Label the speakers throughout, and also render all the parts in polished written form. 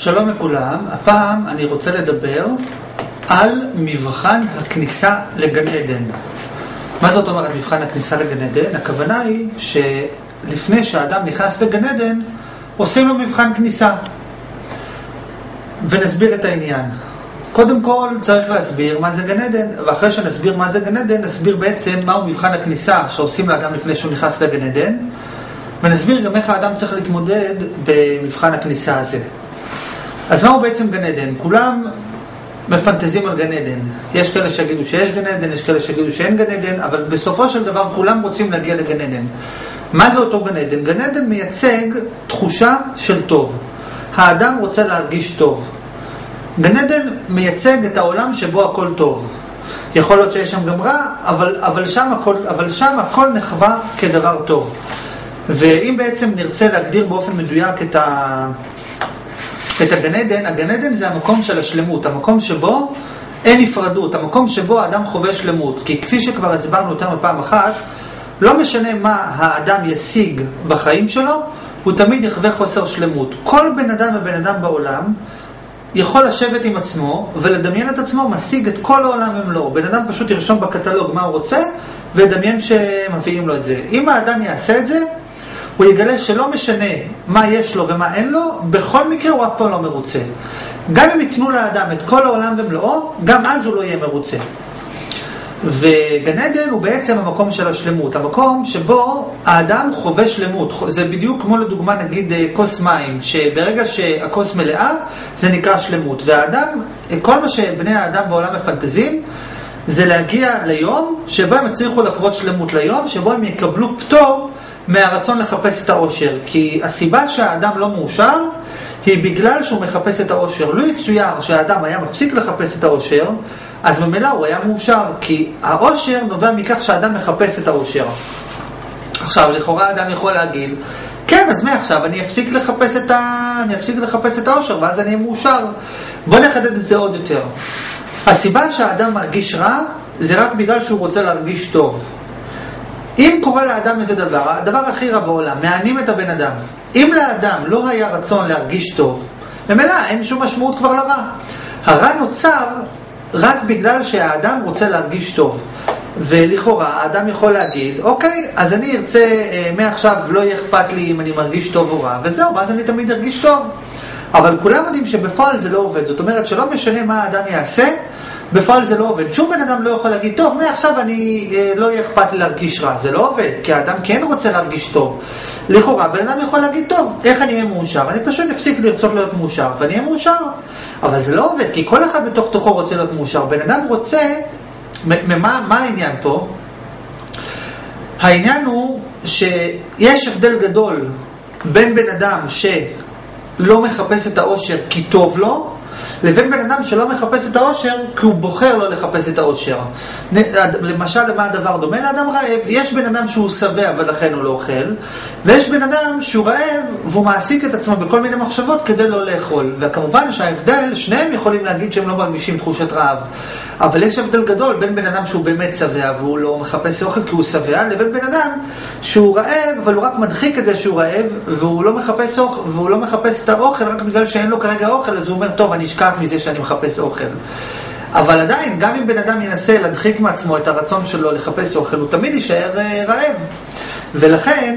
Speaker 1: שלום לכולם, הפעם אני רוצה לדבר על מבחן הכניסה לגן עדן. מה זאת אומרת מבחן הכניסה לגן עדן? הכוונה היא שלפני שהאדם נכנס לגן עדן עושים לו מבחן כניסה ונסביר את העניין. קודם כל צריך להסביר מה זה גן עדן, ואחרי שנסביר מה זה גן עדן נסביר בעצם מהו מבחן הכניסה שעושים לאדם לפני שהוא נכנס לגן עדן, ונסביר גם איך האדם צריך להתמודד במבחן הכניסה הזה. אז מהו בעצם גן עדן? כולם מפנטזים על גן עדן. יש כאלה שיגידו שיש גן עדן, יש כאלה שיגידו שאין גן עדן, אבל בסופו של דבר כולם רוצים להגיע לגן עדן. מה זה אותו גן עדן? גן עדן מייצג תחושה של טוב. האדם רוצה להרגיש טוב. גן עדן מייצג את העולם שבו הכל טוב. יכול להיות שיש שם גם רע, אבל שם הכל נחווה כדבר טוב. ואם בעצם נרצה להגדיר באופן מדויק את הגן עדן, הגן עדן זה המקום של השלמות, המקום שבו אין נפרדות, המקום שבו האדם חווה שלמות. כי כפי שכבר הסברנו אותם פעם אחת, לא משנה מה האדם ישיג בחיים שלו, הוא תמיד יחווה חוסר שלמות. כל בן אדם ובן אדם בעולם יכול לשבת עם עצמו ולדמיין את עצמו משיג את כל העולם ומלואו. בן אדם פשוט ירשום בקטלוג מה הוא רוצה וידמיין שמביאים לו את זה. אם האדם יעשה את זה, הוא יגלה שלא משנה מה יש לו ומה אין לו, בכל מקרה הוא אף פעם לא מרוצה. גם אם יתנו לאדם את כל העולם ומלואו, גם אז הוא לא יהיה מרוצה. וגן עדן הוא בעצם המקום של השלמות, המקום שבו האדם חווה שלמות. זה בדיוק כמו לדוגמה נגיד כוס מים, שברגע שהכוס מלאה זה נקרא שלמות. והאדם, כל מה שבני האדם בעולם מפנטזים, זה להגיע ליום שבו הם הצליחו לחוות שלמות, ליום שבו הם יקבלו פטור מהרצון לחפש את האושר. כי הסיבה שהאדם לא מאושר היא בגלל שהוא מחפש את האושר. לא יצויר שהאדם היה מפסיק לחפש את האושר, אז במילא הוא היה מאושר, כי האושר נובע מכך שהאדם מחפש את האושר. עכשיו, לכאורה האדם יכול להגיד, כן, אז מעכשיו אני אפסיק לחפש את האושר, ואז אני אהיה מאושר. בוא נחדד את זה עוד יותר. הסיבה שהאדם מרגיש רע, זה רק בגלל שהוא רוצה להרגיש טוב. אם קורה לאדם איזה דבר, הדבר הכי רע בעולם, מענים את הבן אדם. אם לאדם לא היה רצון להרגיש טוב, במילא אין שום משמעות כבר לרע. הרע נוצר רק בגלל שהאדם רוצה להרגיש טוב. ולכאורה האדם יכול להגיד, אוקיי, אז אני ארצה מעכשיו לא יהיה אכפת לי אם אני מרגיש טוב או רע, וזהו, אז אני תמיד ארגיש טוב. אבל כולם יודעים שבפועל זה לא עובד. זאת אומרת שלא משנה מה האדם יעשה, בפועל זה לא עובד. שום בן אדם לא יכול להגיד, טוב, מעכשיו אני לא יהיה אכפת לי להרגיש רע. זה לא עובד, כי האדם כן רוצה להרגיש טוב. לכאורה, בן אדם יכול להגיד, טוב, איך אני אהיה מאושר? אני פשוט אפסיק לרצות להיות מאושר, ואני אהיה מאושר. אבל זה לא עובד, כי כל אחד בתוך תוכו רוצה להיות מאושר. בן אדם רוצה, מה העניין פה? העניין הוא שיש הבדל גדול בין בן אדם שלא מחפש את האושר כי טוב לו, לבין בן אדם שלא מחפש את האושר כי הוא בוחר לא לחפש את האושר. למשל, למה הדבר דומה? לאדם רעב. יש בן אדם שהוא שבע ולכן הוא לא אוכל, ויש בן אדם שהוא רעב והוא מעסיק את עצמו בכל מיני מחשבות כדי לא לאכול. וכמובן שההבדל, שניהם יכולים להגיד שהם לא מרגישים תחושת רעב, אבל יש הבדל גדול בין בן אדם שהוא באמת שבע והוא לא מחפש אוכל כי הוא שבע, לבין בן אדם שהוא רעב אבל הוא רק מדחיק את זה שהוא רעב והוא לא מחפש את האוכל רק בגלל שאין לו כרגע אוכל, אז הוא אומר, טוב, אני אשכח מזה שאני מחפש אוכל. אבל עדיין, גם אם בן אדם ינסה להדחיק מעצמו את הרצון שלו לחפש אוכל, הוא תמיד יישאר רעב. ולכן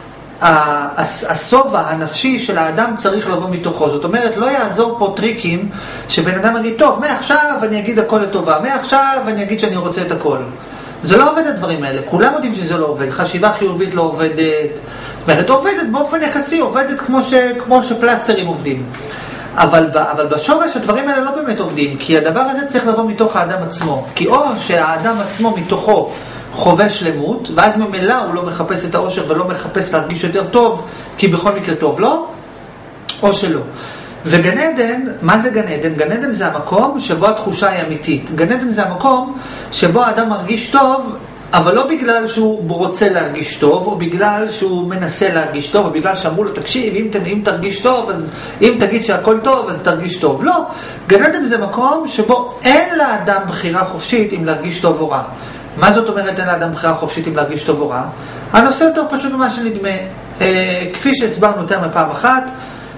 Speaker 1: הסובה הנפשי של האדם צריך לבוא מתוכו. זאת אומרת, לא יעזור פה טריקים שבן אדם יגיד, טוב, מעכשיו אני אגיד הכל לטובה, מעכשיו אני אגיד שאני רוצה את הכל. זה לא עובד הדברים האלה, כולם יודעים שזה לא עובד. חשיבה חיובית לא עובדת. זאת אומרת, עובדת באופן יחסי, עובדת כמו שפלסטרים עובדים. אבל בשורש הדברים האלה לא באמת עובדים, כי הדבר הזה צריך לבוא מתוך האדם עצמו. כי או שהאדם עצמו מתוכו חווה שלמות, ואז ממילא הוא לא מחפש את האושר ולא מחפש להרגיש יותר טוב, כי בכל מקרה טוב לו, או שלא. וגן עדן, מה זה גן עדן? גן עדן זה המקום שבו התחושה היא אמיתית. גן עדן זה המקום שבו האדם מרגיש טוב, אבל לא בגלל שהוא רוצה להרגיש טוב, או בגלל שהוא מנסה להרגיש טוב, או בגלל שאמרו לו, תקשיב, אם תרגיש טוב, אז אם תגיד שהכל טוב, אז תרגיש טוב. לא, גן עדן זה מקום שבו אין לאדם בחירה חופשית אם להרגיש טוב או רע. מה זאת אומרת אין לאדם בחירה חופשית אם להרגיש טוב או רע? הנושא יותר פשוט ממה שנדמה. כפי שהסברנו יותר מפעם אחת,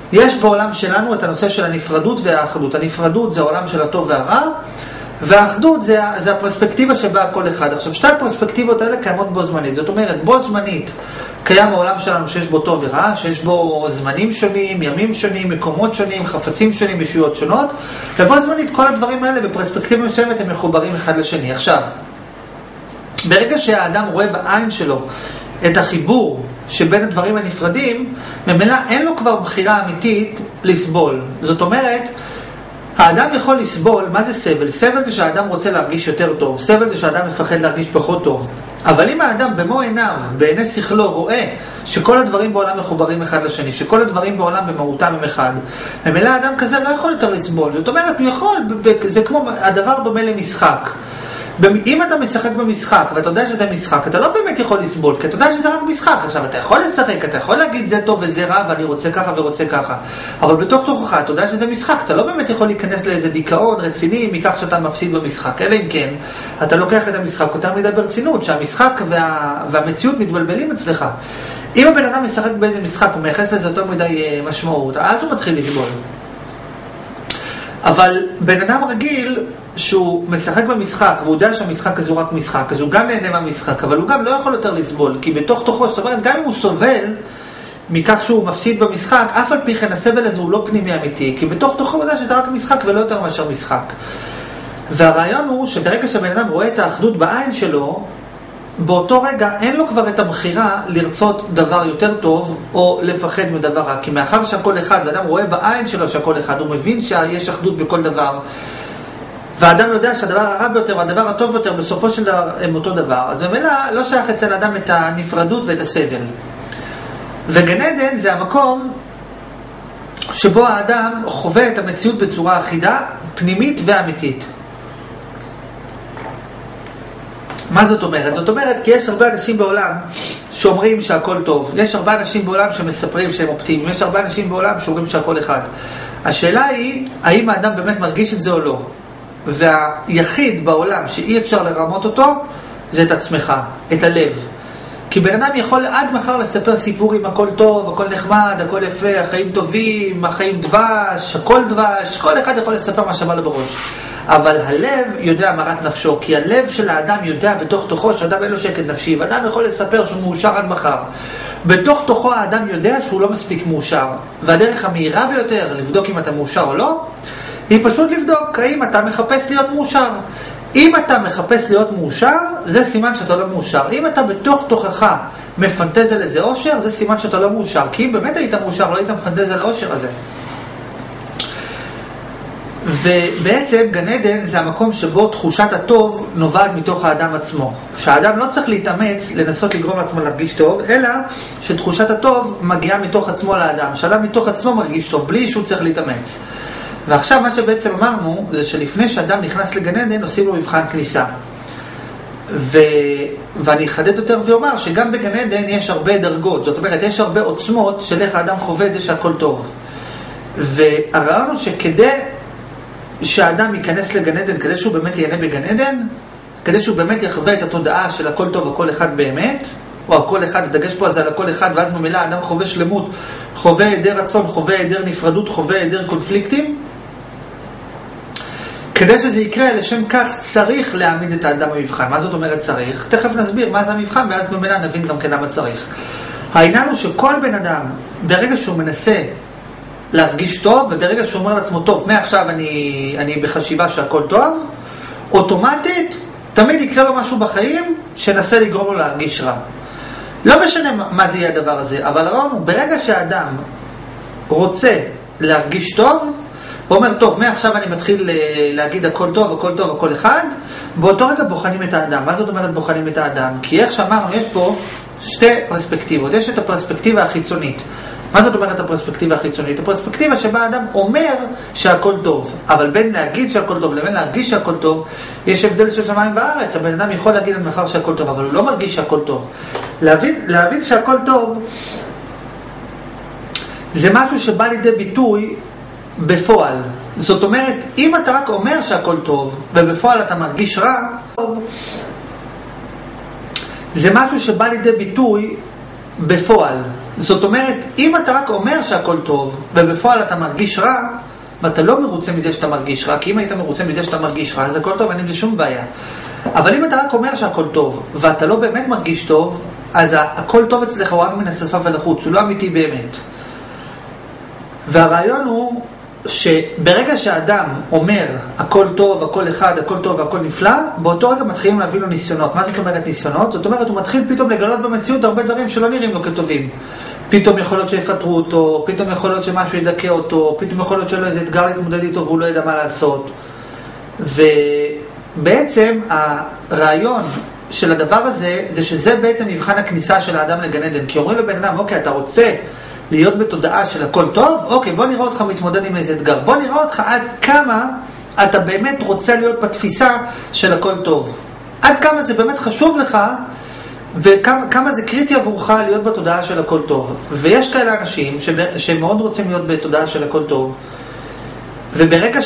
Speaker 1: יש בעולם שלנו את הנושא של הנפרדות והאחדות. הנפרדות זה העולם של הטוב והרע, והאחדות זה הפרספקטיבה שבה כל אחד. עכשיו, שתי הפרספקטיבות האלה קיימות בו זמנית. זאת אומרת, בו זמנית קיים העולם שלנו שיש בו טוב ורע, שיש בו זמנים שונים, ימים שונים, מקומות שונים, חפצים שונים, ישויות שונות, ובו זמנית כל הדברים האלה בפרספקטיבה מסוימת הם מחוברים אחד לשני. עכשיו, ברגע שהאדם רואה בעין שלו את החיבור שבין הדברים הנפרדים, ממילא אין לו כבר בחירה אמיתית לסבול. זאת אומרת, האדם יכול לסבול. מה זה סבל? סבל זה שהאדם רוצה להרגיש יותר טוב, סבל זה שהאדם מפחד להרגיש פחות טוב. אבל אם האדם במו עיניו, בעיני שכלו, רואה שכל הדברים בעולם מחוברים אחד לשני, שכל הדברים בעולם במהותם הם אחד, ממילא האדם כזה לא יכול יותר לסבול. זאת אומרת, הוא יכול, זה כמו, הדבר דומה למשחק. אם אתה משחק במשחק ואתה יודע שזה משחק, אתה לא באמת יכול לסבול, כי אתה יודע שזה רק משחק. עכשיו, אתה יכול לשחק, אתה יכול להגיד זה טוב וזה רע ואני רוצה ככה ורוצה ככה, אבל בתוך תוכך אתה יודע שזה משחק, אתה לא באמת יכול להיכנס לאיזה דיכאון רציני מכך שאתה מפסיד במשחק, אלא אם כן אתה לוקח את המשחק יותר מדי ברצינות, שהמשחק והמציאות מתבלבלים אצלך. אם הבן אדם משחק באיזה משחק הוא מייחס לזה יותר מדי משמעות, אז הוא מתחיל לסבול. אבל בן אדם רגיל שהוא משחק במשחק והוא יודע שהמשחק הזה הוא רק משחק, אז הוא גם נהנה מהמשחק, אבל הוא גם לא יכול יותר לסבול, כי בתוך תוכו, זאת אומרת, גם אם הוא סובל מכך שהוא מפסיד במשחק, אף על פי כן הסבל הזה הוא לא פנימי אמיתי, כי בתוך תוכו הוא יודע שזה רק משחק ולא יותר מאשר משחק. והרעיון הוא שברגע שבן אדם רואה את האחדות בעין שלו, באותו רגע אין לו כבר את הבחירה לרצות דבר יותר טוב או לפחד מדבר רע, כי מאחר שהכל אחד, ואדם רואה בעין שלו שהכל אחד, הוא מבין שיש אחדות בכל דבר, והאדם יודע שהדבר הרע ביותר והדבר הטוב ביותר בסופו של דבר הם אותו דבר, אז במילא לא שייך אצל האדם את הנפרדות ואת הסבל. וגן עדן זה המקום שבו האדם חווה את המציאות בצורה אחידה, פנימית ואמיתית. מה זאת אומרת? זאת אומרת, כי יש הרבה אנשים בעולם שאומרים שהכל טוב, יש הרבה אנשים בעולם שמספרים שהם אופטימיים, יש הרבה אנשים בעולם שאומרים שהכל אחד. השאלה היא, האם האדם באמת מרגיש את זה או לא? והיחיד בעולם שאי אפשר לרמות אותו זה את עצמך, את הלב. כי בן אדם יכול עד מחר לספר סיפורים, הכל טוב, הכל נחמד, הכל יפה, החיים טובים, החיים דבש, הכל דבש, כל אחד יכול לספר מה שבא לו בראש. אבל הלב יודע מרת נפשו, כי הלב של האדם יודע בתוך תוכו שאדם אין לו שקט נפשי, ואדם יכול לספר שהוא מאושר עד מחר. בתוך תוכו האדם יודע שהוא לא מספיק מאושר, והדרך המהירה ביותר לבדוק אם אתה מאושר או לא, היא פשוט לבדוק האם אתה מחפש להיות מאושר. אם אתה מחפש להיות מאושר, זה סימן שאתה לא מאושר. אם אתה בתוך תוכך מפנטז על איזה אושר, זה סימן שאתה לא מאושר. כי אם באמת היית מאושר, לא היית מפנטז על האושר הזה. ובעצם גן עדן זה המקום שבו תחושת הטוב נובעת מתוך האדם עצמו. שהאדם לא צריך להתאמץ לנסות לגרום לעצמו להרגיש טוב, אלא שתחושת הטוב מגיעה מתוך עצמו לאדם. שהאדם מתוך עצמו מרגיש טוב, בלי שהוא צריך להתאמץ. ועכשיו מה שבעצם אמרנו זה שלפני שאדם נכנס לגן עדן עושים לו מבחן כניסה. ואני אחדד יותר ואומר שגם בגן עדן יש הרבה דרגות, זאת אומרת יש הרבה עוצמות של איך האדם חווה את זה שהכל טוב. והרעיון הוא שכדי שהאדם ייכנס לגן עדן, כדי שהוא באמת ייהנה בגן עדן, כדי שהוא באמת יחווה את התודעה של הכל טוב הכל אחד באמת, או הכל אחד, הדגש פה הזה על הכל אחד, ואז ממילא האדם חווה שלמות, חווה היעדר רצון, חווה היעדר נפרדות, חווה היעדר קונפליקטים. כדי שזה יקרה, לשם כך צריך להעמיד את האדם במבחן. מה זאת אומרת צריך? תכף נסביר מה זה המבחן, ואז ממילא נבין גם כן למה צריך. העניין הוא שכל בן אדם, ברגע שהוא מנסה להרגיש טוב, וברגע שהוא אומר לעצמו, טוב, מעכשיו אני בחשיבה שהכל טוב, אוטומטית, תמיד יקרה לו משהו בחיים, שנסה לגרום לו להרגיש רע. לא משנה מה זה יהיה הדבר הזה, אבל הרעיון הוא, ברגע שהאדם רוצה להרגיש טוב, הוא אומר, טוב, מעכשיו אני מתחיל להגיד הכל טוב, הכל טוב, הכל אחד, באותו רגע בוחנים את האדם. מה זאת אומרת בוחנים את האדם? כי איך שאמרנו, יש פה שתי פרספקטיבות. יש את הפרספקטיבה החיצונית. מה זאת אומרת הפרספקטיבה החיצונית? הפרספקטיבה שבה האדם אומר שהכל טוב. אבל בין להגיד שהכל טוב לבין להרגיש שהכל טוב, יש הבדל של שמיים וארץ. הבן אדם יכול להגיד עד מחר שהכל טוב, אבל הוא לא מרגיש שהכל טוב. להבין שהכל טוב, זה משהו שבא לידי ביטוי בפועל. זאת אומרת, אם אתה רק אומר שהכל טוב, ובפועל אתה מרגיש רע, זה משהו שבא לידי ביטוי בפועל. זאת אומרת, אם אתה רק אומר שהכל טוב, ובפועל אתה מרגיש רע, ואתה לא מרוצה מזה שאתה מרגיש רע, כי אם היית מרוצה מזה שאתה מרגיש רע, אז הכל טוב, אין עם זה שום בעיה. אבל אם אתה רק אומר שהכל טוב, ואתה לא באמת מרגיש טוב, אז הכל טוב אצלך הוא רק מן השפה ולחוץ, הוא לא אמיתי באמת. והרעיון הוא שברגע שהאדם אומר הכל טוב, הכל אחד, הכל טוב והכל נפלא, באותו רגע מתחילים להביא לו ניסיונות. מה זאת אומרת ניסיונות? זאת אומרת, הוא מתחיל פתאום לגלות במציאות הרבה דברים שלא נראים לו כטובים. פתאום יכול להיות שיפטרו אותו, פתאום יכול להיות שמשהו ידכא אותו, פתאום יכול להיות שלא איזה אתגר להתמודד איתו והוא לא ידע מה לעשות. ובעצם הרעיון של הדבר הזה, זה שזה בעצם מבחן הכניסה של האדם לגן עדן. כי אומרים לבן אדם, אוקיי, אתה רוצה להיות בתודעה של הכל טוב? אוקיי, בוא נראה אותך מתמודד עם איזה אתגר. בוא נראה אותך עד כמה אתה באמת רוצה להיות בתפיסה של הכל טוב. עד כמה זה באמת חשוב לך, וכמה זה קריטי עבורך להיות בתודעה של הכל טוב. ויש כאלה אנשים שהם מאוד רוצים להיות בתודעה של הכל טוב, וברגע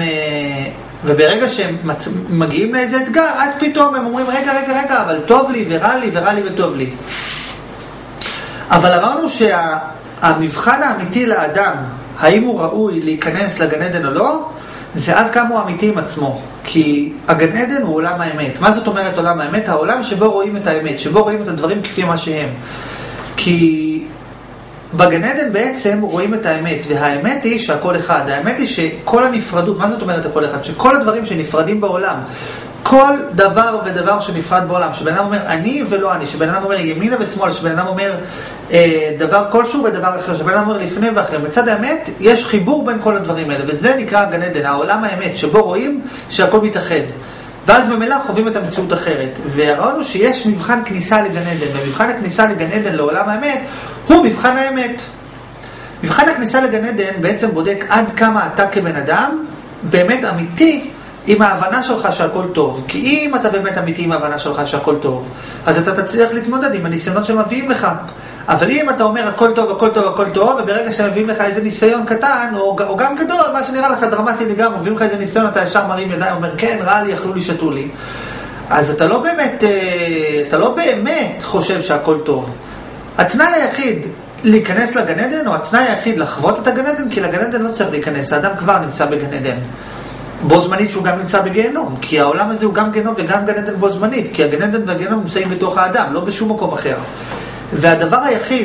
Speaker 1: שהם מגיעים לאיזה אתגר, אז פתאום הם אומרים, רגע, אבל טוב לי ורע לי ורע לי וטוב לי. אבל הרעיון הוא שהמבחן האמיתי לאדם, האם הוא ראוי להיכנס לגן עדן או לא, זה עד כמה הוא אמיתי עם עצמו. כי הגן עדן הוא עולם האמת. מה זאת אומרת עולם האמת? העולם שבו רואים את האמת, שבו רואים את הדברים כפי מה שהם. כי בגן עדן בעצם רואים את האמת, והאמת היא שהכל אחד. האמת היא שכל הנפרדות, מה זאת אומרת הכל אחד? שכל הדברים שנפרדים בעולם, כל דבר ודבר שנפרד בעולם, שבן אדם אומר אני ולא אני, שבן אדם אומר ימינה ושמאל, שבן אדם אומר דבר כלשהו ודבר אחר, שבן אדם אומר לפני ואחרי. מצד האמת יש חיבור בין כל הדברים האלה, וזה נקרא גן עדן, העולם האמת, שבו רואים שהכל מתאחד. ואז במילא חווים את המציאות אחרת. והרעיון הוא שיש מבחן כניסה לגן עדן, ומבחן הכניסה לגן עדן לעולם האמת הוא מבחן האמת. מבחן הכניסה לגן עדן בעצם בודק עד כמה אתה כבן אדם באמת אמיתי עם ההבנה שלך שהכל טוב. כי אם אתה באמת אמיתי עם ההבנה שלך שהכל טוב, אז אתה תצליח להתמודד עם הניסיונות שמביאים לך. אבל אם אתה אומר הכל טוב, הכל טוב, הכל טוב, וברגע שמביאים לך איזה ניסיון קטן, או גם גדול, מה שנראה לך דרמטי לגמרי, מביאים לך איזה ניסיון, אתה ישר מרים ידיים, אומר כן, רע לי, אכלו לי, שתו לי. אז אתה לא באמת חושב שהכל טוב. התנאי היחיד להיכנס לגן עדן, או התנאי היחיד לחוות את הגן עדן, כי לגן עדן לא צריך להיכנס, האדם כבר נמצא בגן עדן. בו זמנית שהוא גם נמצא בגיהנום, כי העולם הזה הוא גם גיהנום וגם גן עדן בו זמנית, כי הגן עדן והגיהנום נמצאים בתוך האדם, לא בשום מקום אחר. והדבר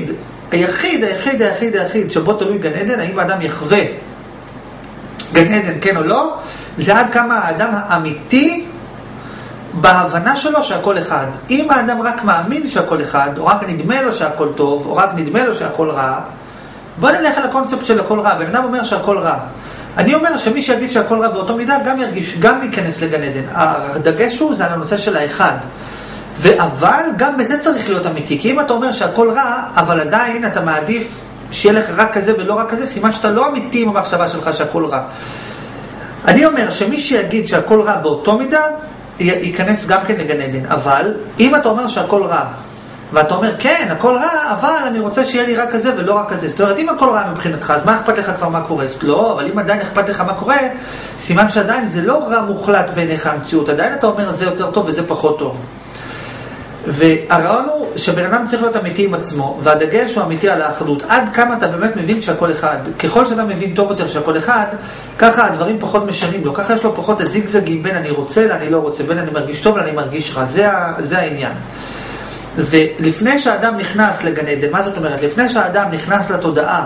Speaker 1: היחיד שבו תלוי גן עדן, האם האדם יחווה גן עדן כן או לא, זה עד כמה האדם האמיתי בהבנה שלו שהכל אחד. אם האדם רק מאמין שהכל אחד, או רק נדמה לו שהכל טוב, או רק נדמה לו שהכל רע, בוא נלך על הקונספט של הכל רע. בן אדם אומר שהכל רע. אני אומר שמי שיגיד שהכל רע באותו מידה גם ירגיש, גם ייכנס לגן עדן. הדגש הוא זה על הנושא של האחד. אבל גם בזה צריך להיות אמיתי, כי אם אתה אומר שהכל רע, אבל עדיין אתה מעדיף שיהיה לך רק כזה ולא רק כזה, סימן שאתה לא אמיתי עם המחשבה שלך שהכל רע. אני אומר שמי שיגיד שהכל רע באותו מידה, ייכנס גם כן לגן עדן. אבל אם אתה אומר שהכל רע, ואתה אומר כן, הכל רע, אבל אני רוצה שיהיה לי רק כזה ולא רק כזה. זאת אומרת, אם הכל רע מבחינתך, אז מה אכפת לך כבר מה קורה? לא, אבל אם עדיין אכפת לך מה קורה, סימן שעדיין זה לא רע מוחלט בעיניך המציאות. עדיין אתה אומר זה יותר טוב וזה פחות טוב. והרעיון הוא שבן אדם צריך להיות אמיתי עם עצמו, והדגש הוא אמיתי על האחדות. עד כמה אתה באמת מבין שהכל אחד. ככל שאתה מבין טוב יותר שהכל אחד, ככה הדברים פחות משנים לו, ככה יש לו פחות הזיגזגים בין אני רוצה לאני לא רוצה, בין אני מרגיש טוב לאני מרגיש רע. זה העניין. ולפני שהאדם נכנס לגן עדן, מה זאת אומרת? לפני שהאדם נכנס לתודעה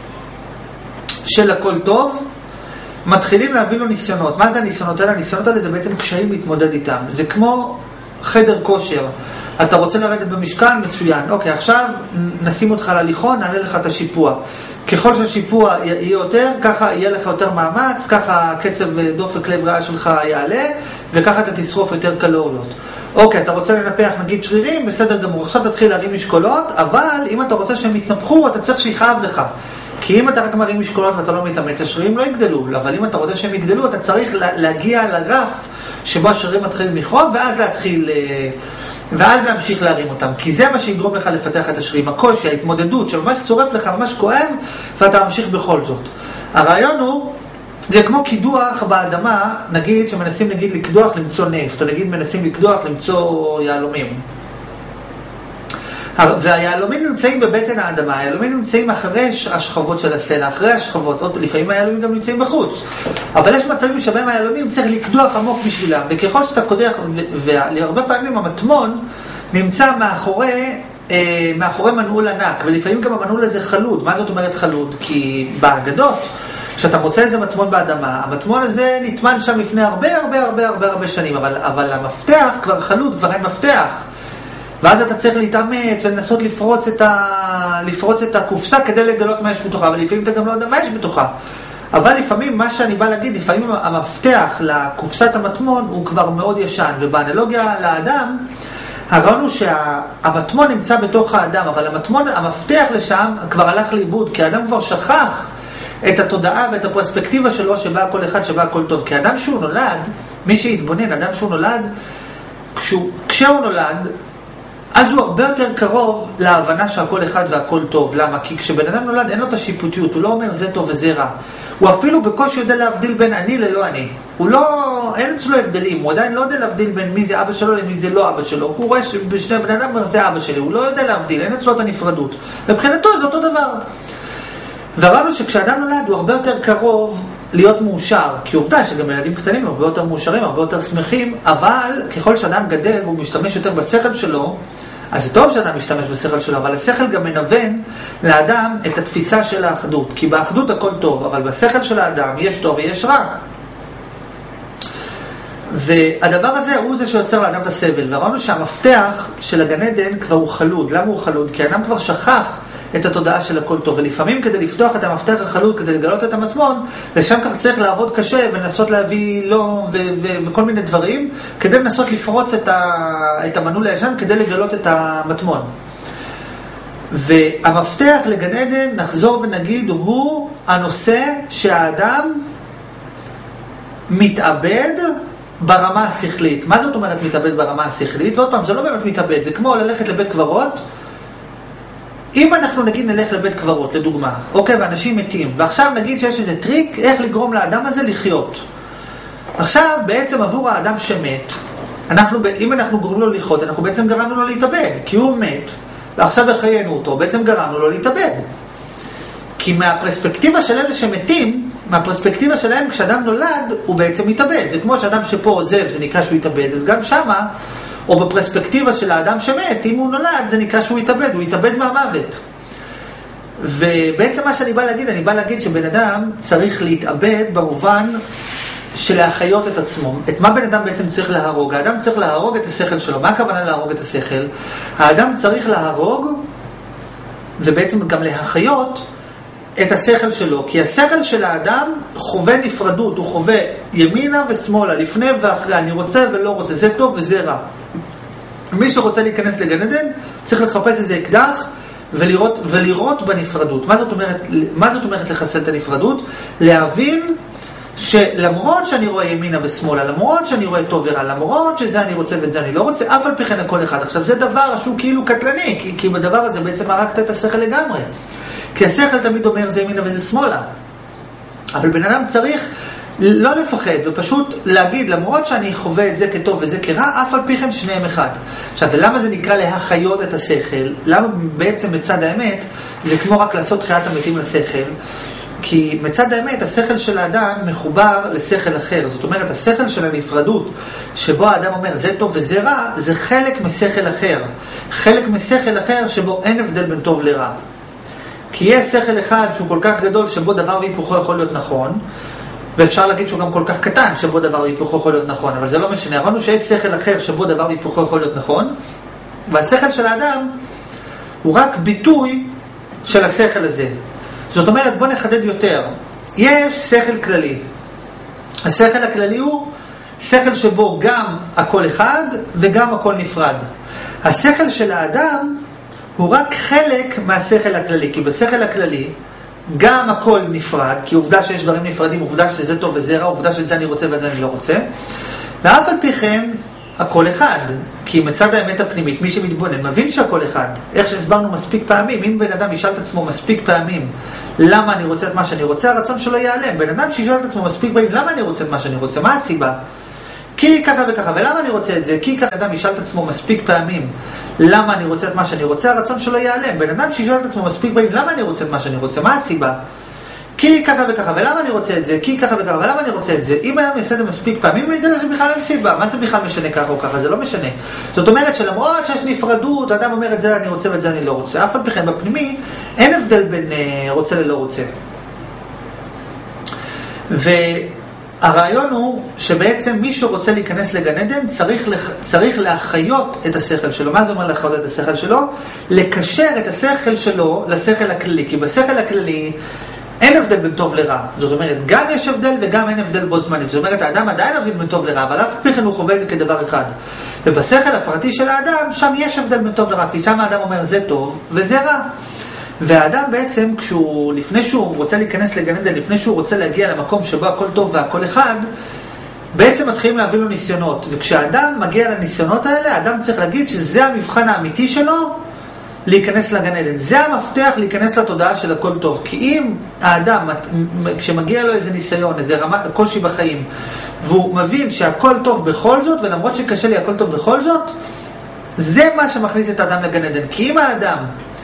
Speaker 1: של הכל טוב, מתחילים להביא לו ניסיונות. מה זה הניסיונות האלה? הניסיונות האלה זה בעצם קשיים להתמודד איתם. זה כמו חדר כושר. אתה רוצה לרדת במשקל? מצוין. אוקיי, עכשיו נשים אותך להליכון, נעלה לך את השיפוע. ככל שהשיפוע יהיה יותר, ככה יהיה לך יותר מאמץ, ככה קצב דופק לב ריאה שלך יעלה, וככה אתה תשרוף יותר קלוריות. אוקיי, אתה רוצה לנפח נגיד שרירים, בסדר גמור. עכשיו תתחיל להרים משקולות, אבל אם אתה רוצה שהם יתנפחו, אתה צריך שיכאב לך. כי אם אתה רק מרים משקולות ואתה לא מתאמץ, השרירים לא יגדלו. אבל אם אתה רוצה שהם יגדלו, אתה צריך להגיע לרף שבו השרירים מתחילים לכאוב, ואז להמשיך להרים אותם. כי זה מה שיגרום לך לפתח את השרירים. הקושי, ההתמודדות שממש שורף לך, ממש כואב, ואתה ממשיך בכל זאת. הרעיון הוא, זה כמו קידוח באדמה, נגיד שמנסים לקדוח למצוא נפט, או נגיד מנסים לקדוח למצוא יהלומים. והיהלומים נמצאים בבטן האדמה, היהלומים נמצאים אחרי השכבות של הסלע, אחרי השכבות, לפעמים היהלומים גם נמצאים בחוץ. אבל יש מצבים שבהם היהלומים צריך לקדוח עמוק בשבילם, וככל שאתה קודח, והרבה פעמים המטמון נמצא מאחורי מנעול ענק, ולפעמים גם המנעול הזה חלוד. מה זאת אומרת חלוד? כי באגדות, כשאתה מוצא איזה מטמון באדמה, המטמון הזה נטמן שם לפני הרבה שנים, אבל המפתח כבר חלוד, כבר אין מפתח. ואז אתה צריך להתאמץ ולנסות לפרוץ את הקופסה כדי לגלות מה יש בתוכה, אבל לפעמים אתה גם לא יודע מה יש בתוכה. אבל לפעמים, מה שאני בא להגיד, לפעמים המפתח לקופסת המטמון הוא כבר מאוד ישן, ובאנלוגיה לאדם, הרעיון הוא שהמטמון נמצא בתוך האדם, אבל המפתח לשם כבר הלך לאיבוד, כי האדם כבר שכח את התודעה ואת הפרספקטיבה שלו שבה הכל אחד, שבה הכל טוב. כי האדם שהוא נולד, מי שיתבונן, אדם שהוא נולד, כשהוא נולד, אז הוא הרבה יותר קרוב להבנה שהכל אחד והכל טוב. למה? כי כשבן אדם נולד אין לו את השיפוטיות, הוא לא אומר זה טוב וזה רע. הוא אפילו בקושי יודע להבדיל בין אני ללא אני. אין אצלו הבדלים, הוא עדיין לא יודע להבדיל בין מי זה אבא שלו למי זה לא אבא שלו. הוא רואה שבשני בני אדם זה אבא שלי, הוא לא יודע להבדיל, אין אצלו את הנפרדות. ובחינתו זה אותו דבר. והרעיון שכשאדם נולד הוא הרבה יותר קרוב להיות מאושר, כי עובדה שגם ילדים קטנים הרבה יותר מאושרים, הרבה יותר שמחים, אבל ככל שאדם גדל והוא משתמש יותר בשכל שלו, אז זה טוב שאדם משתמש בשכל שלו, אבל השכל גם מנוון לאדם את התפיסה של האחדות, כי באחדות הכל טוב, אבל בשכל של האדם יש טוב ויש רע. והדבר הזה הוא זה שיוצר לאדם את הסבל, וראינו שהמפתח של הגן עדן כבר הוא חלוד. למה הוא חלוד? כי האדם כבר שכח את התודעה של הכל טוב, ולפעמים כדי לפתוח את המפתח החלוד, כדי לגלות את המטמון, ושם כך צריך לעבוד קשה ולנסות להביא לא וכל מיני דברים, כדי לנסות לפרוץ את המנעול הישן, כדי לגלות את המטמון. והמפתח לגן עדן, נחזור ונגיד, הוא הנושא שהאדם מתאבד ברמה השכלית. מה זאת אומרת מתאבד ברמה השכלית? ועוד פעם, זה לא באמת מתאבד, זה כמו ללכת לבית קברות. אם אנחנו נגיד נלך לבית קברות, לדוגמה, אוקיי, ואנשים מתים, ועכשיו נגיד שיש איזה טריק איך לגרום לאדם הזה לחיות. עכשיו, בעצם עבור האדם שמת, אם אנחנו גורמים לו לחיות, אנחנו בעצם גרמנו לו להתאבד, כי הוא מת, ועכשיו החיינו אותו, בעצם גרמנו לו להתאבד. כי מהפרספקטיבה של אלה שמתים, מהפרספקטיבה שלהם, כשאדם נולד, הוא בעצם מתאבד. זה כמו שאדם שפה עוזב, זה נקרא שהוא יתאבד, אז גם שמה, או בפרספקטיבה של האדם שמת, אם הוא נולד, זה נקרא שהוא יתאבד, הוא יתאבד מהמוות. ובעצם מה שאני בא להגיד, אני בא להגיד שבן אדם צריך להתאבד במובן של להחיות את עצמו. את מה בן אדם בעצם צריך להרוג? האדם צריך להרוג את השכל שלו. מה הכוונה להרוג את השכל? האדם צריך להרוג, ובעצם גם להחיות את השכל שלו. כי השכל של האדם חווה נפרדות, הוא חווה ימינה ושמאלה, לפני ואחרי, אני רוצה ולא רוצה, זה טוב וזה רע. מי שרוצה להיכנס לגן עדן, צריך לחפש איזה אקדח ולירות בנפרדות. מה זאת אומרת לחסל את הנפרדות? להבין שלמרות שאני רואה ימינה ושמאלה, למרות שאני רואה טוב ורע, למרות שזה אני רוצה ואת זה אני לא רוצה, אף על פי כן הכל אחד. עכשיו זה דבר שהוא כאילו קטלני, כי בדבר הזה בעצם הרגת את השכל לגמרי. כי השכל תמיד אומר זה ימינה וזה שמאלה. אבל בן אדם צריך לא לפחד, ופשוט להגיד, למרות שאני חווה את זה כטוב וזה כרע, אף על פי כן שניהם אחד. עכשיו, ולמה זה נקרא להחיות את השכל? למה בעצם מצד האמת זה כמו רק לעשות חיית המתים לשכל? כי מצד האמת, השכל של האדם מחובר לשכל אחר. זאת אומרת, השכל של הנפרדות, שבו האדם אומר זה טוב וזה רע, זה חלק משכל אחר. חלק משכל אחר שבו אין הבדל בין טוב לרע. כי יש שכל אחד שהוא כל כך גדול שבו דבר והיפוכו יכול להיות נכון, ואפשר להגיד שהוא גם כל כך קטן שבו דבר והיפוכו יכול להיות נכון, אבל זה לא משנה. אמרנו שיש שכל אחר שבו דבר והיפוכו יכול להיות נכון, והשכל של האדם הוא רק ביטוי של השכל הזה. זאת אומרת, בוא נחדד יותר. יש שכל כללי. השכל הכללי הוא שכל שבו גם הכל אחד וגם הכל נפרד. השכל של האדם הוא רק חלק מהשכל הכללי, כי בשכל הכללי גם הכל נפרד, כי עובדה שיש דברים נפרדים, עובדה שזה טוב וזה רע, עובדה שזה אני רוצה וזה אני לא רוצה, ואף על פי כן הכל אחד, כי מצד האמת הפנימית, מי שמתבונן מבין שהכל אחד. איך שהסברנו מספיק פעמים, אם בן אדם ישאל את עצמו מספיק פעמים למה אני רוצה את מה שאני רוצה, הרצון שלו ייעלם. בן אדם שישאל את עצמו מספיק פעמים למה אני רוצה את מה שאני רוצה, מה הסיבה? כי ככה וככה. ולמה אני רוצה את זה? כי ככה אדם ישאל את עצמו מספיק פעמים למה אני רוצה את מה שאני רוצה, הרצון שלו ייעלם. בן אדם שישאל את עצמו מספיק פעמים למה אני רוצה את מה שאני רוצה, מה הסיבה? כי ככה וככה, ולמה אני רוצה את זה? כי ככה וככה, ולמה אני רוצה את זה? אם היה מסתכל את זה מספיק פעמים, הוא ידע שזה בכלל אין סיבה. מה זה בכלל משנה ככה או ככה? זה לא משנה. זאת אומרת שלמרות שיש נפרדות, האדם אומר את זה אני רוצה ואת זה אני לא רוצה. אף על פי כן בפנימי אין הבדל בין רוצה ללא רוצה. והרעיון הוא שבעצם מי שרוצה להיכנס לגן עדן צריך להחיות את השכל שלו. מה זה אומר להחיות את השכל שלו? לקשר את השכל שלו לשכל הכללי. כי בשכל הכללי אין הבדל בין טוב לרע. זאת אומרת, גם יש הבדל וגם אין הבדל בו זמנית. זאת אומרת, האדם עדיין הבדל בין טוב לרע, אבל אף פי כן הוא חווה את זה כדבר אחד. ובשכל הפרטי של האדם, שם יש הבדל בין טוב לרע, כי שם האדם אומר זה טוב וזה רע. והאדם בעצם, לפני שהוא רוצה להיכנס לגן עדן, לפני שהוא רוצה להגיע למקום שבו הכל טוב והכל אחד, בעצם מתחילים להביא לו ניסיונות. וכשהאדם מגיע לניסיונות האלה, האדם צריך להגיד שזה המבחן האמיתי שלו, להיכנס לגן עדן. זה המפתח להיכנס לתודעה של הכל טוב. כי אם האדם, כשמגיע לו איזה ניסיון, איזה קושי בחיים, והוא מבין שהכל טוב בכל זאת, ולמרות שקשה לי הכל טוב בכל זאת, זה מה שמכניס את האדם לגן עדן. כי אם האדם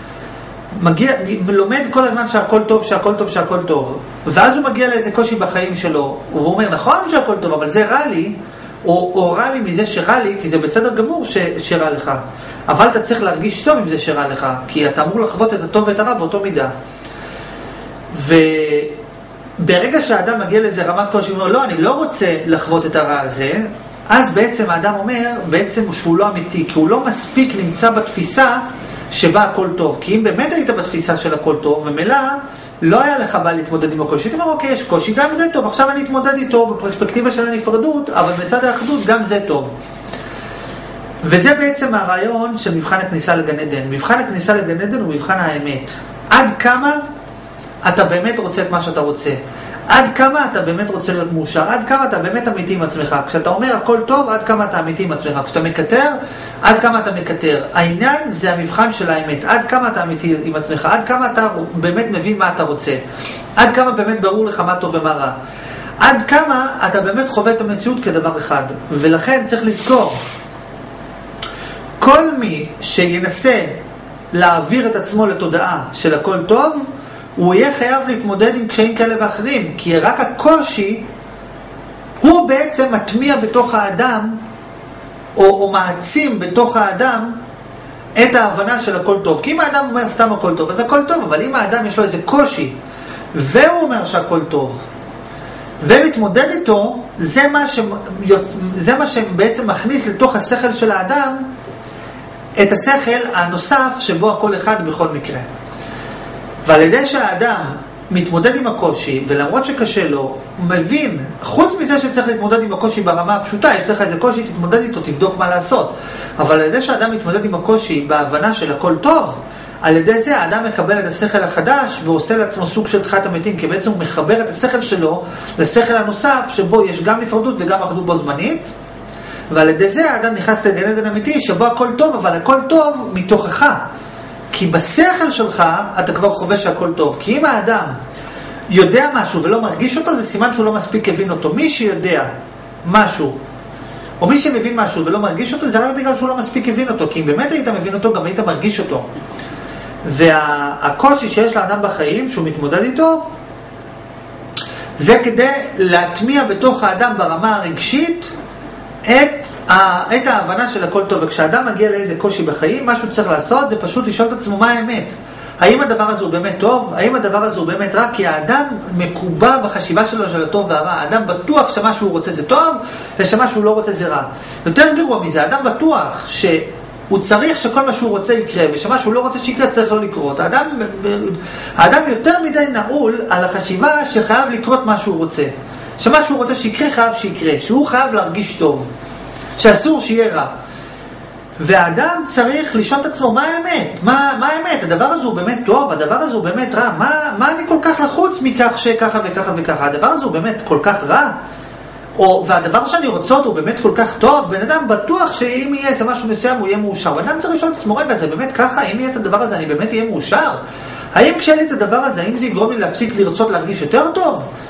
Speaker 1: לומד כל הזמן שהכל טוב, שהכל טוב, שהכל טוב, ואז הוא מגיע לאיזה קושי בחיים שלו, והוא אומר, נכון שהכל טוב, אבל זה רע לי, או רע לי מזה שרע לי, כי זה בסדר גמור שרע לך. אבל אתה צריך להרגיש טוב עם זה שרע לך, כי אתה אמור לחוות את הטוב ואת הרע באותו מידה. וברגע שהאדם מגיע לאיזה רמת קושי, הוא אומר, לא, אני לא רוצה לחוות את הרע הזה, אז בעצם האדם אומר, בעצם שהוא לא אמיתי, כי הוא לא מספיק נמצא בתפיסה שבה הכל טוב. כי אם באמת היית בתפיסה של הכל טוב, ומילא לא היה לך בא להתמודד עם הקושי, אתה אומר, אוקיי, יש קושי, גם זה טוב, עכשיו אני אתמודד איתו בפרספקטיבה של הנפרדות, אבל מצד האחדות גם זה טוב. וזה בעצם הרעיון של מבחן הכניסה לגן עדן. מבחן הכניסה לגן עדן הוא מבחן האמת. עד כמה אתה באמת רוצה את מה שאתה רוצה. עד כמה אתה באמת רוצה להיות מאושר. עד כמה אתה באמת אמיתי עם עצמך. כשאתה אומר הכל טוב, עד כמה אתה אמיתי עם עצמך. כשאתה מקטר, עד כמה אתה מקטר. העניין זה המבחן של האמת. עד כמה אתה אמיתי עם עצמך. עד כמה אתה באמת מבין מה אתה רוצה. עד כמה באמת ברור לך מה טוב ומה רע. עד כמה אתה באמת חווה את המציאות כדבר אחד. ולכן צריך לזכור, כל מי שינסה להעביר את עצמו לתודעה של הכל טוב, הוא יהיה חייב להתמודד עם קשיים כאלה ואחרים, כי רק הקושי הוא בעצם מטמיע בתוך האדם, או מעצים בתוך האדם את ההבנה של הכל טוב. כי אם האדם אומר סתם הכל טוב, אז הכל טוב, אבל אם האדם יש לו איזה קושי, והוא אומר שהכל טוב, ומתמודד איתו, זה מה שבעצם מכניס לתוך השכל של האדם, את השכל הנוסף שבו הכל אחד בכל מקרה. ועל ידי שהאדם מתמודד עם הקושי, ולמרות שקשה לו, הוא מבין, חוץ מזה שצריך להתמודד עם הקושי ברמה הפשוטה, יש לך איזה קושי, תתמודד איתו, תבדוק מה לעשות. אבל על ידי שהאדם מתמודד עם הקושי בהבנה של הכל טוב, על ידי זה האדם מקבל את השכל החדש, ועושה לעצמו סוג של תחיית המתים, כי בעצם הוא מחבר את השכל שלו לשכל הנוסף, שבו יש גם נפרדות וגם אחדות בו זמנית, ועל ידי זה האדם נכנס לגן עדן אמיתי, שבו הכל טוב, אבל הכל טוב מתוכך. כי בשכל שלך אתה כבר חווה שהכל טוב. כי אם האדם יודע משהו ולא מרגיש אותו, זה סימן שהוא לא מספיק הבין אותו. מי שיודע משהו, או מי שמבין משהו ולא מרגיש אותו, זה רק בגלל שהוא לא מספיק הבין אותו. כי אם באמת היית מבין אותו, גם היית מרגיש אותו. והקושי שיש לאדם בחיים, שהוא מתמודד איתו, זה כדי להטמיע בתוך האדם ברמה הרגשית, את ההבנה של הכל טוב. וכשאדם מגיע לאיזה קושי בחיים, מה שהוא צריך לעשות זה פשוט לשאול את עצמו מה האמת. האם הדבר הזה הוא באמת טוב? האם הדבר הזה הוא באמת רע? כי האדם מקובע בחשיבה שלו של הטוב והרע. האדם בטוח שמה שהוא רוצה זה טוב, ושמה שהוא לא רוצה זה רע. יותר גרוע מזה, האדם בטוח שהוא צריך שכל מה שהוא רוצה יקרה, ושמה שהוא לא רוצה שיקרה צריך לא לקרות. האדם יותר מדי נעול על החשיבה שחייב לקרות מה שהוא רוצה. שמה שהוא רוצה שיקרה חייב שיקרה, שהוא חייב להרגיש טוב, שאסור שיהיה רע. והאדם צריך לשאול את עצמו מה האמת, מה האמת, הדבר הזה הוא באמת טוב, הדבר הזה הוא באמת רע, מה אני כל כך לחוץ מכך שככה וככה וככה, הדבר הזה הוא באמת כל כך רע, והדבר שאני רוצה אותו הוא באמת כל כך טוב. בן אדם בטוח שאם יהיה איזה משהו מסוים הוא יהיה מאושר, בן אדם צריך לשאול את עצמו, רגע, זה באמת ככה, אם יהיה את הדבר הזה אני באמת אהיה מאושר? האם כשאין לי את הדבר הזה, האם זה יגרום לי להפסיק לרצות להרגיש יותר טוב?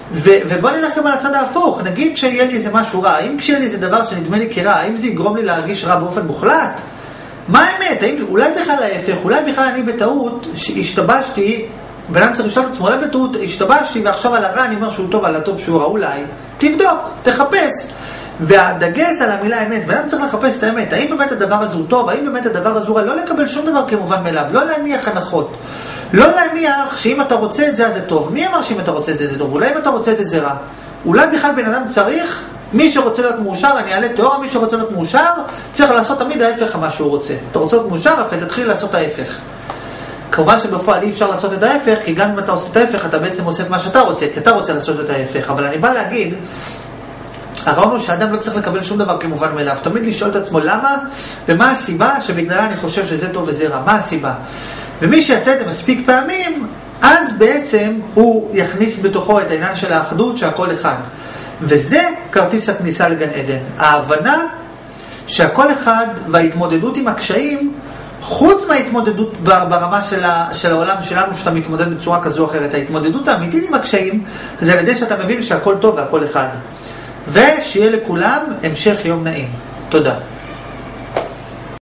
Speaker 1: ובוא נלך גם על הצד ההפוך, נגיד שיהיה לי איזה משהו רע, אם כשיהיה לי איזה דבר שנדמה לי כרע, האם זה יגרום לי להרגיש רע באופן מוחלט? מה האמת? אולי בכלל ההפך, אולי בכלל אני בטעות שהשתבשתי, בנם צריך לשאול את עצמו, אולי בטעות השתבשתי ועכשיו על הרע אני אומר שהוא טוב, על הטוב שהוא רע, אולי תבדוק, תחפש. והדגש על המילה אמת, בנם צריך לחפש את האמת, האם באמת הדבר הזה הוא טוב, האם באמת הדבר הזה הוא רע, לא לקבל שום דבר כמובן מאליו, לא להניח הנחות, לא להניח שאם אתה רוצה את זה אז זה טוב. מי אמר שאם אתה רוצה את זה זה טוב? אולי אם אתה רוצה את זה זה רע. אולי בכלל בן אדם צריך, מי שרוצה להיות מאושר, אני אעלה תיאוריה, מי שרוצה להיות מאושר צריך לעשות תמיד ההפך מה שהוא רוצה. אתה רוצה להיות מאושר, תתחיל לעשות ההפך. כמובן שבפועל אי אפשר לעשות את ההפך, כי גם אם אתה עושה את ההפך אתה בעצם עושה את מה שאתה רוצה, כי אתה רוצה לעשות את ההפך. אבל אני בא להגיד, הרעיון הוא שאדם לא צריך לקבל שום דבר כמובן מאליו, תמיד לשאול את עצמו למה ומה הסיבה שבגללה אני חושב שזה טוב וזה רע, מה הסיבה. ומי שיעשה את זה מספיק פעמים, אז בעצם הוא יכניס בתוכו את העניין של האחדות שהכל אחד. וזה כרטיס הכניסה לגן עדן. ההבנה שהכל אחד וההתמודדות עם הקשיים, חוץ מההתמודדות ברמה של העולם שלנו שאתה מתמודד בצורה כזו או אחרת, ההתמודדות האמיתית עם הקשיים זה על ידי שאתה מבין שהכל טוב והכל אחד. ושיהיה לכולם המשך יום נעים. תודה.